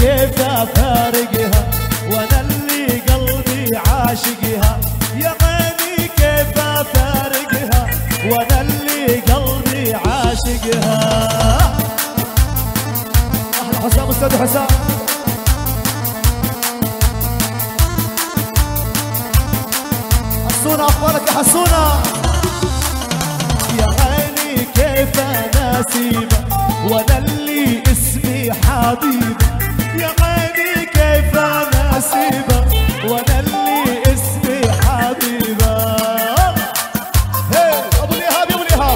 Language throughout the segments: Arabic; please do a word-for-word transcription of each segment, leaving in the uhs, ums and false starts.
كيف افارقها وانا اللي قلبي عاشقها، يا عيني كيف افارقها وانا اللي قلبي عاشقها. احلى حسام استاذ حسام. حسونة اخبارك يا حسونة؟ يا عيني كيف انا اسيبه وانا اللي اسمي حبيبه، يا عيني كيف انا اسيبه وانا اللي اسمي حبيبه. هي ابو الإيهاب يا ابو الإيهاب.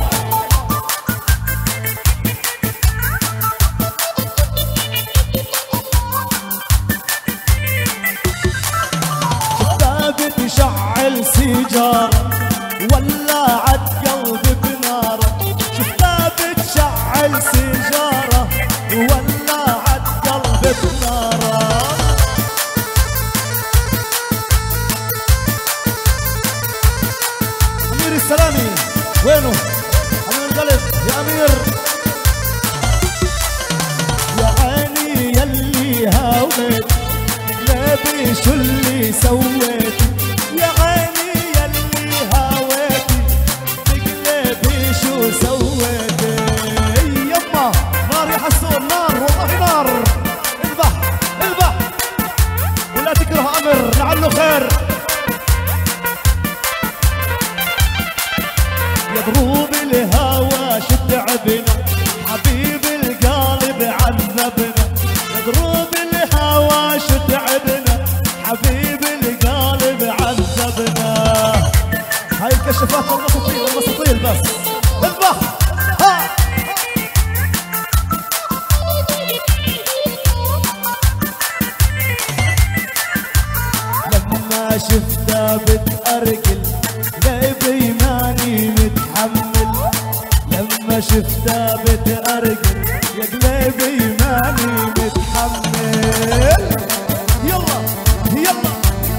شفتها بتشعل سيجاره ولعت قلبي بناره، شفتها بتشعل سيجاره ولعت قلبي بناره. أمير السلامي وينه؟ حبيب القلب يا أمير. يا عيني يلي هاويت قلبي شو اللي سويت، يا عيني يلي هاويتي بقلبي شو سويتي. يما نار يا حسون، نار والله نار. اذبح اذبح ولا تكره امر لعله خير. يا ضروب الهوى شو تعبنا حبيب القلب عذبنا، يا ضروب الهوى شو تعبنا حبيب القلب عذبنا. هاي الكشافات والمساطيل والمساطيل بس. اذبح ها. لما شفتها بتأرجل قلبي ماني متحمل، لما شفتها بتأرجل يا قلبي ماني متحمل. يلا يلا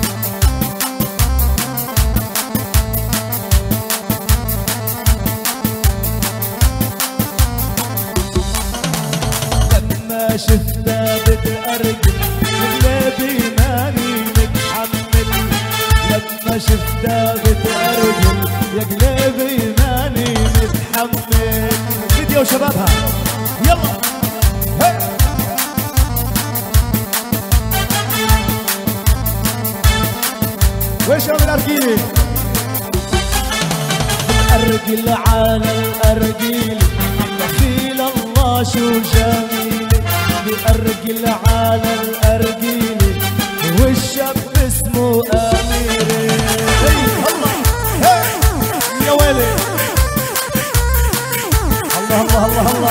لما شفتها بتأرجل قلبي ماني متحمل، لما شفتها بتأرجل يا قلبي ماني متحمل. فيديو شبابها يلا. هي وين شباب الأرجيلي؟ الأرجل على الأرجيل تحفيل الله شو جميل، بأرجل على الأرجيل والشاب اسمه أمير. الله يا ويلي. الله الله الله الله.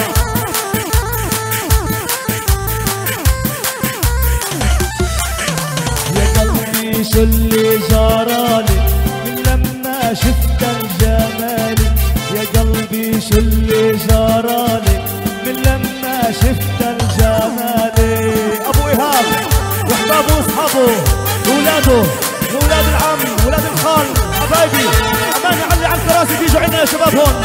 يا قلبي شو اللي جرالي من لما شفت الجمال، يا قلبي شو اللي جرالي من لما شفت الجمال. ابو ايهاب واحبابه واصحابه واولاده واولاد العم واولاد الخال حبايبي امان يعلي على الكراسي تيجوا عنا يا شباب هون.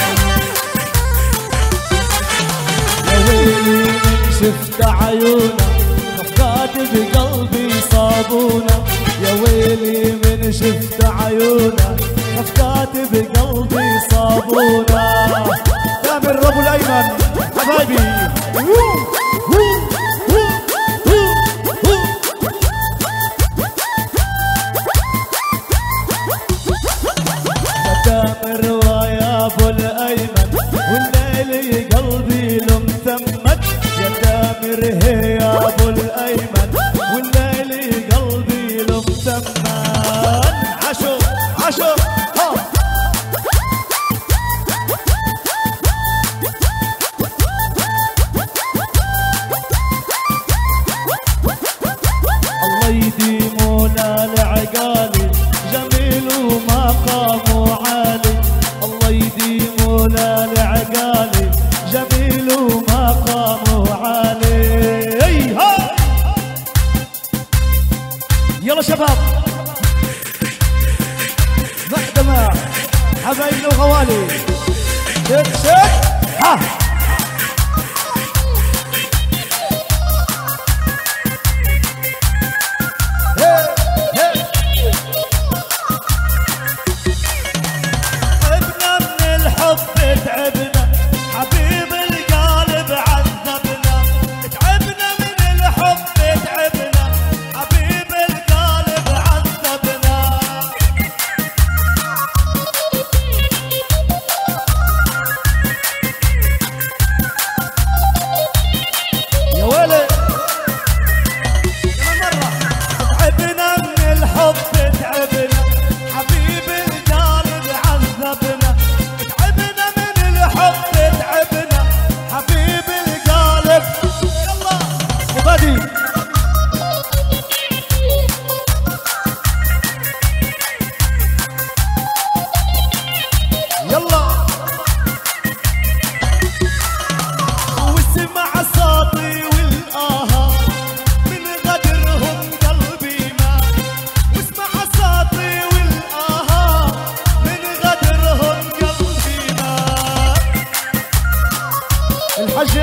يا ويلي من شفت عيونا خفقات بقلبي صابونا، يا ويلي من شفت عيونا خفقات بقلبي صابونا. تامر ابو الايمن حبايبي. تامر ويا ابو الايمن والليل قلبي له مثمن، يا تامر هي يا ابو الايمن والليل قلبي له مثمن. عشو عشو ها. الله يديمونا العقالي جميل ومقامه عالي، الله يديمونا العقالي جميل ومقامه عالي. ها يلا شباب محكمة حبايبنا وغوالي. شك شك ها.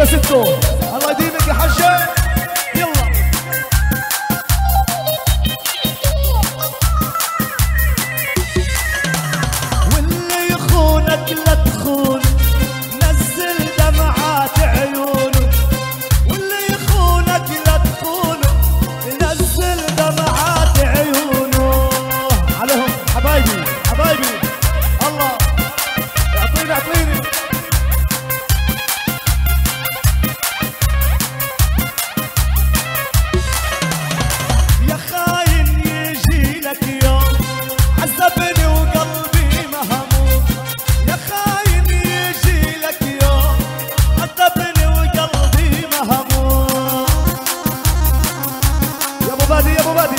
ستو، الله يديمك يا حجة. يلا واللي يخونك لا تخون، نزل دمعات عيونه. واللي يخونك لا تخون، نزل دمعات عيونه. عليهم حبايبي حبايبي، الله يعطيني يعطيني. يا خاين يجي لك يوم عذبني وقلبي مهموم. يا خاين يجي لك يوم عذبني وقلبي مهموم. يا ابو بادي يا ابو بادي،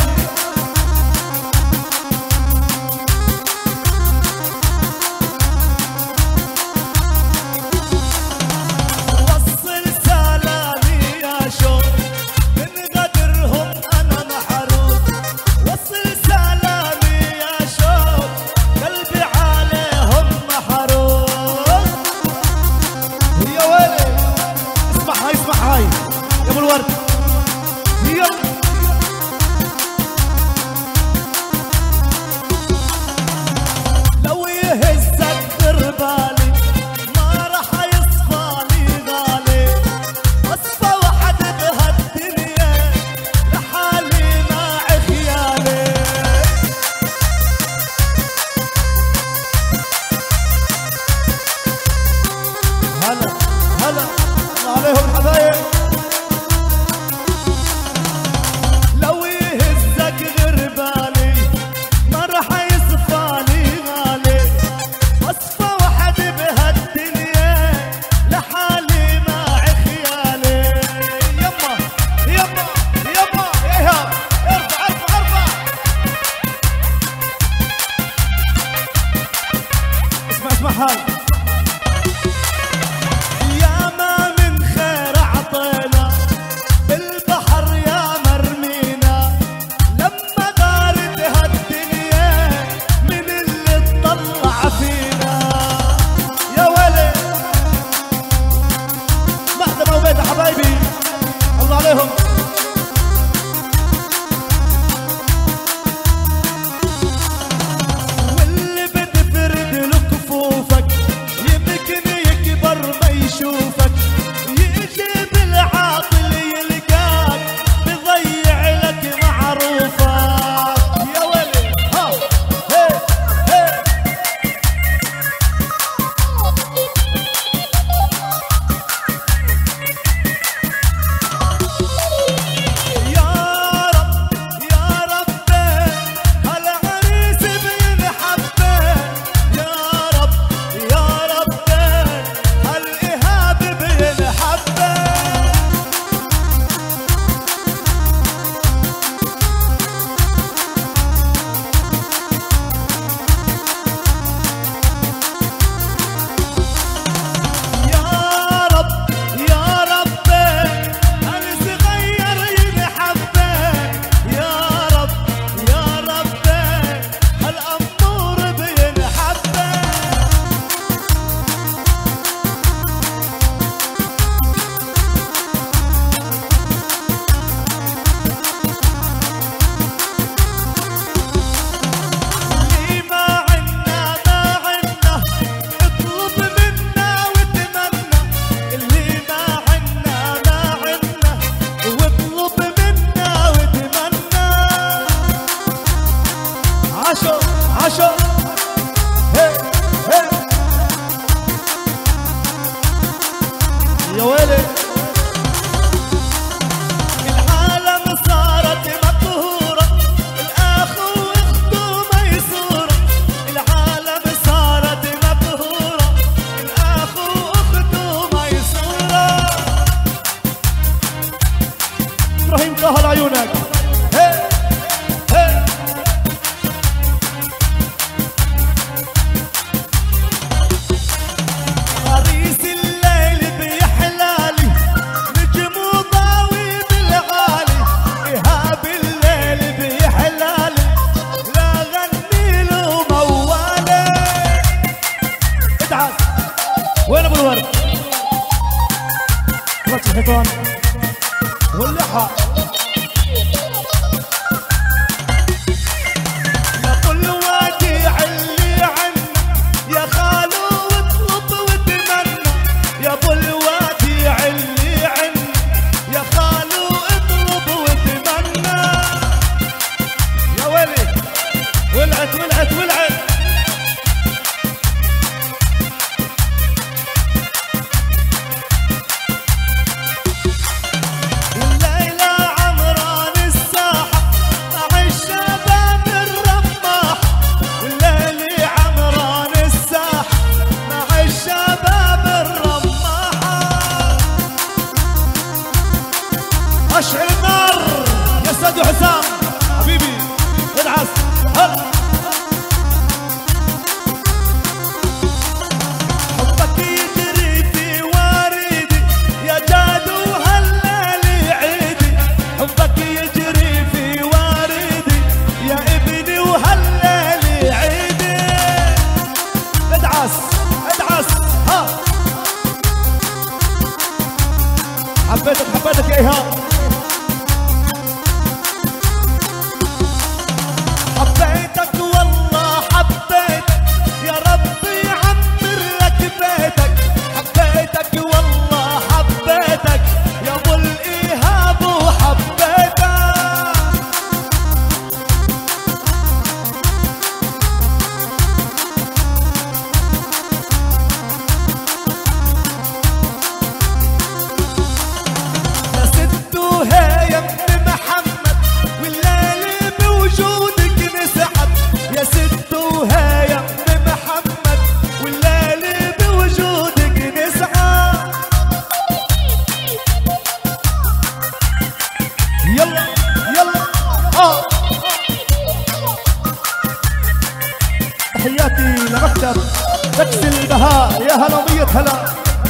وصل سلامي يا شوق، من غدرهم انا محروم. وصل سلامي يا شوق، قلبي عليهم محروم. يا ويلي اسمع هاي اسمع هاي يا ابو الورد. يلا لو يهزك دربالي ما راح يصفالي غالي. اصفى وحد بهالدنيا لحالي مع خيالي. هلا هلا الله عليهم الحبايب. لو يهزك غربالي ما راح يصفالي غالي. اصفى وحد بهالدنيا لحالي مع خيالي. يما يما يما يا ايهاب ارفع ارفع ارفع. اسمع اسمع هاي. يا ما من خير عطينا بالبحر يا مرمينا. لما غارت هالدنيا من اللي اطلع فينا. يا ولي مقدم وبيت حبايبي الله عليهم. واللي بتفرد له كفوفك يمكن يكبر ما يشوفك. يجي بالعاطل يلقاك بضيع لك معروفك. يا ولي ها هي هي. يا رب يا رب هالعريس بينحبه. يا رب يا رب هالإيهاب بينحبه. يا رب يا رب هالصغير ينحبه. يا رب يا رب هالأمور بينحبه. اللي ما عنا ما عنا اطلب منا واتمنى. اللي ما عنا ما عنا واطلب منا واتمنى. عشر عشر هي هي. يا ويلي العالم صارت مقهورة. الأخ وأخته ميسورة. العالم صارت مقهورة. الأخ وأخته ميسورة. إبراهيم طه لعيونك. هي هي. عريس الليل بيحلى سلطان واللحى. يا ابو الوديع اللي عنا يا خالو واطلب واتمنى، يا ابو الوديع اللي عنا يا خالو اطلب واتمنى. يا ويلي ولعت ولعت ولعت. اشعل النار يا سيد حسام حبيبي ادعس. هلا حبك يجري في واردي يا جادو هالليل عيدي، حبك يجري في واردي يا ابني وهالليل عيدي. ادعس ادعس. ها حبيتك حبيتك يا ايهاب. حبيتك والله حبيتك يا ربي يعمر لك بيتك، حبيتك والله حبيتك يا ابو الايهاب وحبيتك. يا ست وهي يا ابن محمد والليل بوجودك نسعد، يا ست وهي يا ابن محمد والليل بوجودك نسعد. يلا يلا اه. تحياتي لمكتب تاكسي البهاء، يا هلا ومية هلا.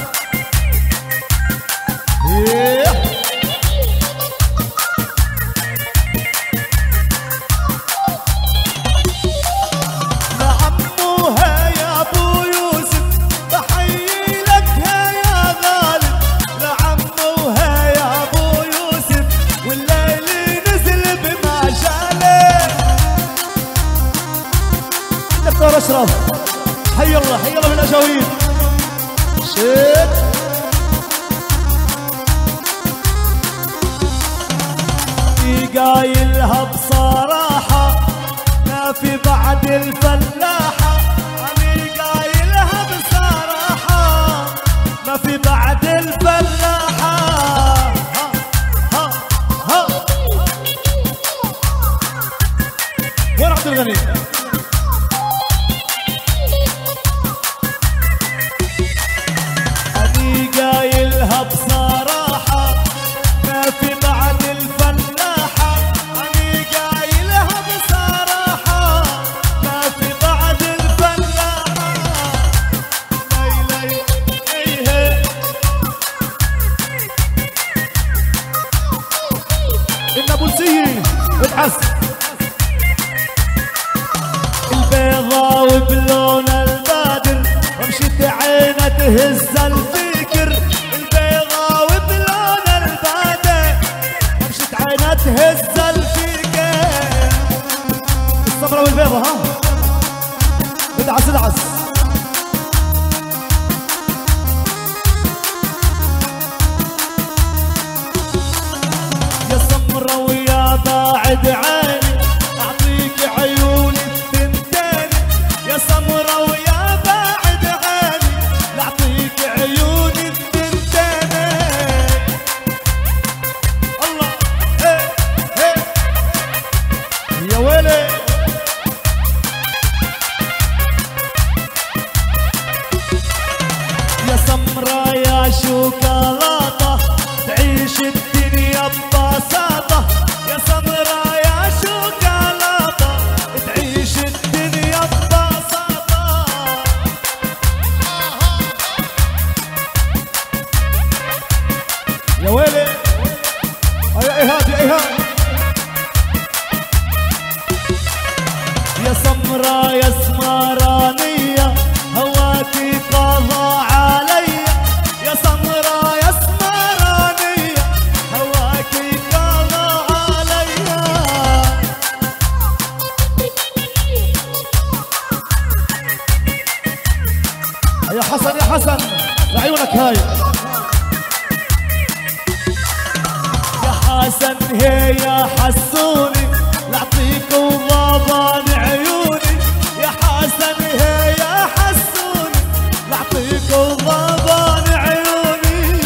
لعموها يا ابو يوسف بحيي لك يا غالي، لعموها يا ابو يوسف والليل نزل بمجاله. دكتور اشرف حي الله حي الله بالاجاويد. شيت قايلها بصراحة ما في بعد الفلاحة، أنا قايلها بصراحة ما في بعد الفلاحة. ها ها ها وين عبد الغني؟ أنا قايلها بصراحة ما في بعد الفلاحة، أنا قايلها بصراحة ما في بعد الفلاحة. لي لي إيه النابلسية ادعس. البيضة وبلون البادر ومشيت عينها تهز الفكر، البيضة وبلون البادر ومشيت عينها تهز الفكر. الصفرة والبيضة ها ادعس ادعس. يا سمرة ويا باعد عيني أعطيك عيوني الثنتين، يا سمرة ويا باعد عيني لأعطيك عيوني الثنتين. الله إيه إيه يا ويلي يا سمرة يا شوكولاتة تعيش الدنيا ببساطة، يا سمرة يا شوكولاتة تعيش الدنيا ببساطة. يا ويلي يا ايهاب يا ايهاب. يا سمرة يا سمرانية هواكي قضى علي، يا سمرة يا سمرانية يا حسن يا حسن لعيونك هاي يا حسن هي يا حسوني لعطيك وضابان عيوني يا حسن هي يا حسوني لعطيك وضابان عيوني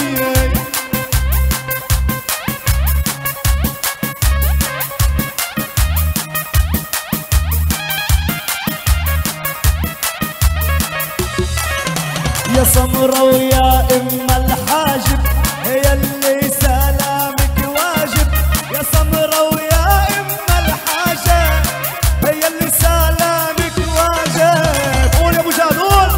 يا سمرة ويا ام الحاجب هي اللي سلامك واجب يا سمرة ويا ام الحاجب هي اللي سلامك واجب قول يا ابو جاد قول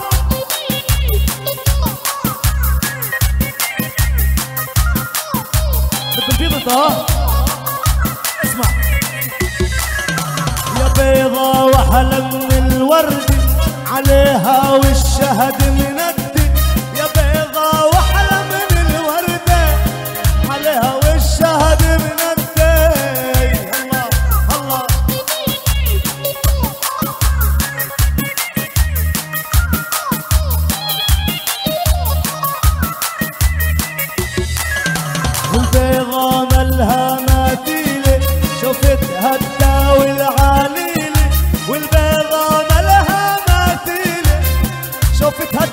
بالتنفيذ انت ها اسمع يا بيضة واحلى من الورد عليها والشهد مندي يا بيضة واحلى من الوردة عليها والشهد مندي الله الله والبيضة ملها مثيلة شفتها تداوي العليلة والبيضة ملها مثيلة شفتها